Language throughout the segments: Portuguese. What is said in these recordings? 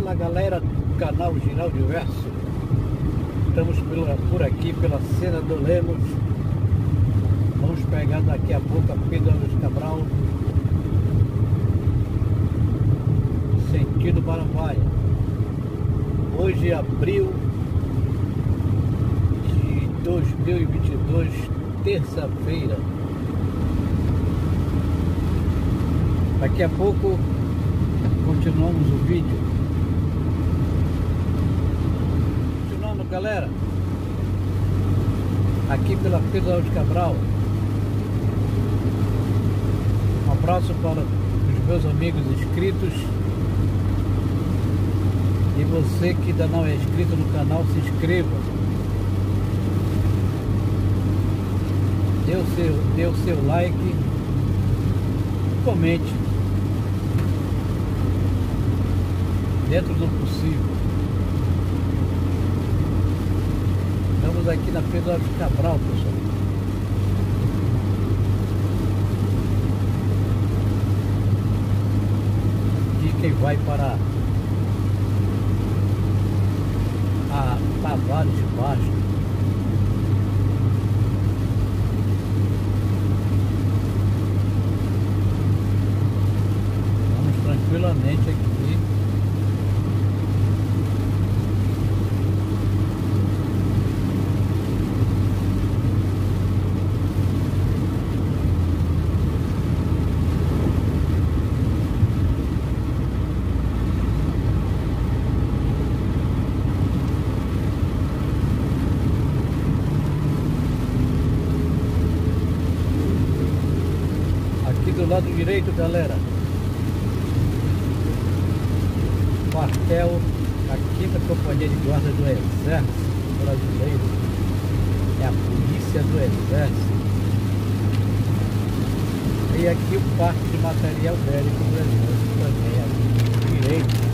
Fala galera do canal Giraldo Verso. Estamos por aqui pela Cena do Lemos. Vamos pegar daqui a pouco a Pedro Álvares Cabral, sentido Marambaia. Hoje é abril de 2022, terça-feira. Daqui a pouco continuamos o vídeo. Continuando, galera, aqui pela Pedro Álvares Cabral. Um abraço para os meus amigos inscritos. E você que ainda não é inscrito no canal, se inscreva. Dê o seu like e comente dentro do possível. Estamos aqui na Pedro Álvares Cabral, pessoal. Aqui quem vai para a Tavares Baixo. Vamos tranquilamente aqui. Do lado direito, galera, quartel da 5ª Companhia de Guarda do Exército Brasileiro. É a Polícia do Exército. E aqui o Parque de Material Bélico do Exército também, aqui direito.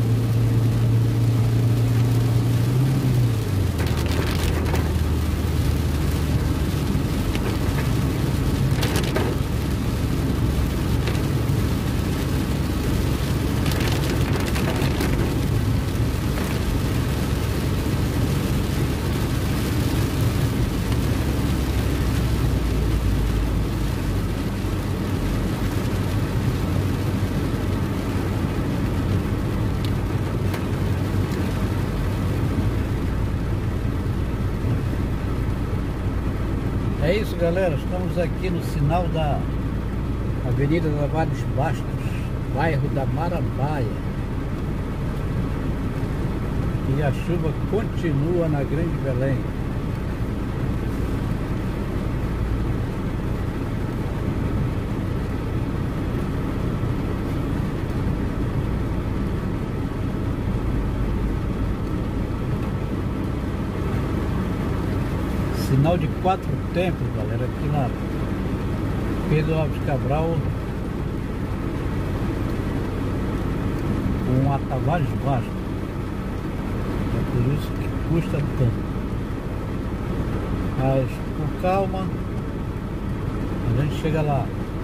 É isso, galera, estamos aqui no sinal da Avenida Tavares Bastos, bairro da Marambaia. E a chuva continua na Grande Belém. Sinal de 4 tempos, galera, aqui na Pedro Álvares Cabral com a Tavares Bastos. É por isso que custa tanto. Mas com calma a gente chega lá.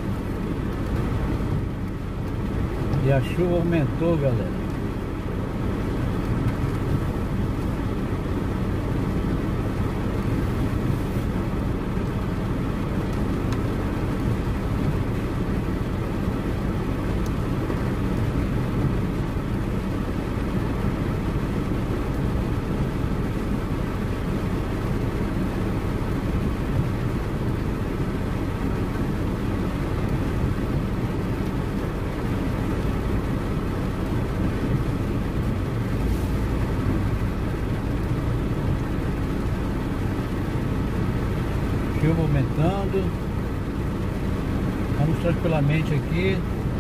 E a chuva aumentou, galera. Chuva aumentando. Vamos tranquilamente aqui.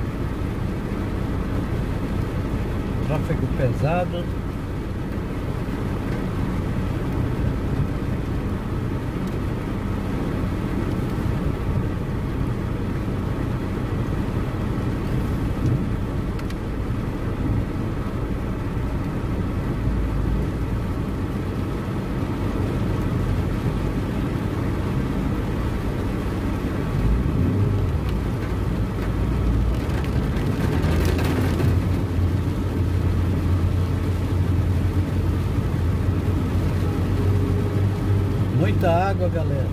Tráfego pesado. muita água, galera.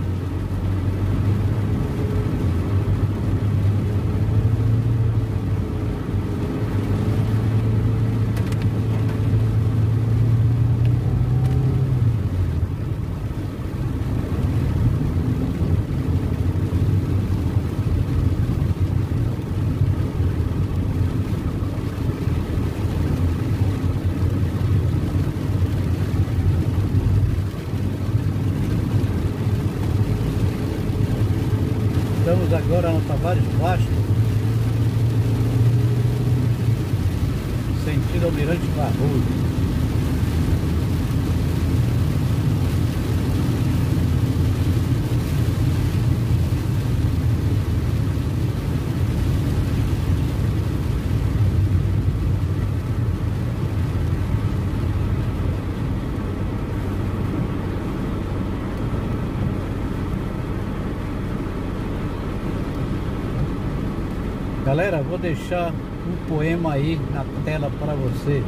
Estamos agora no Tavares Basto, sentido Almirante Barroso. Galera, vou deixar um poema aí na tela para vocês.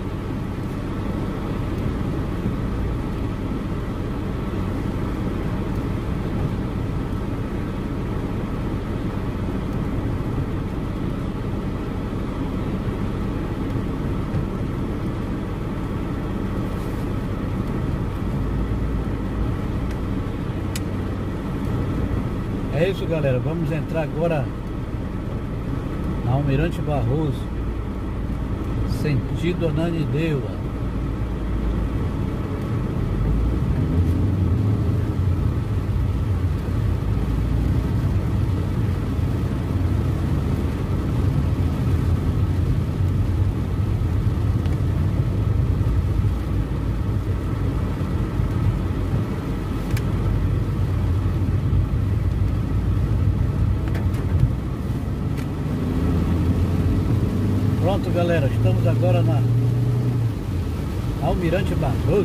É isso, galera. Vamos entrar agora na Almirante Barroso, sentido Ananindeua. Pronto, galera, estamos agora na Almirante Barroso.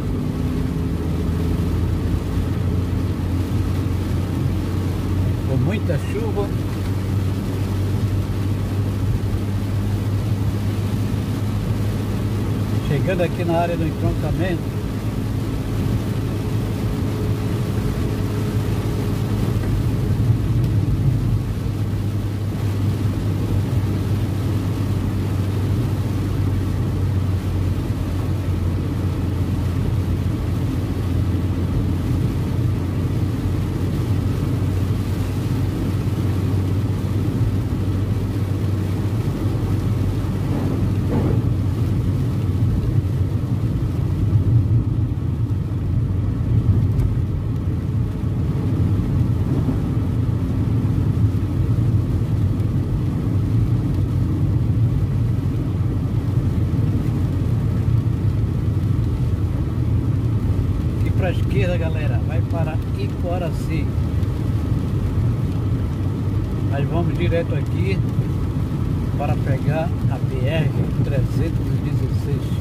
Com muita chuva. Chegando aqui na área do entroncamento. Para a esquerda, galera, vai para Icoraci. Nós vamos direto aqui para pegar a BR-316.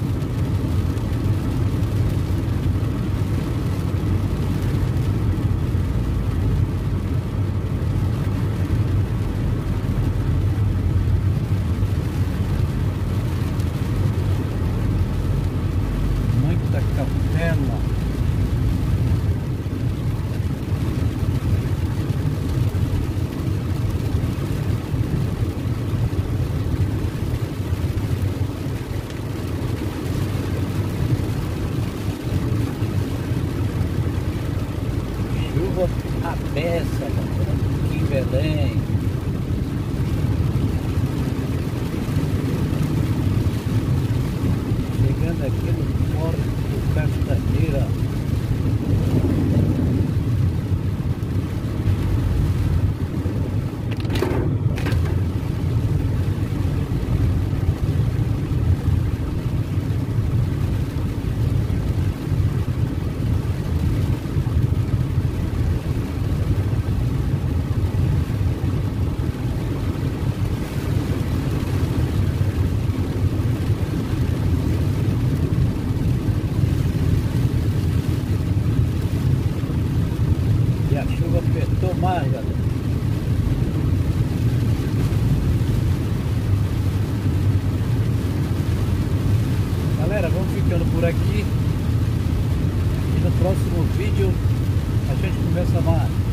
Muita cautela. A peça aqui em Belém. Chegando aqui no Porto do Castanheira. Apertou mais, galera. Galera, vamos ficando por aqui. E no próximo vídeo a gente começa mais.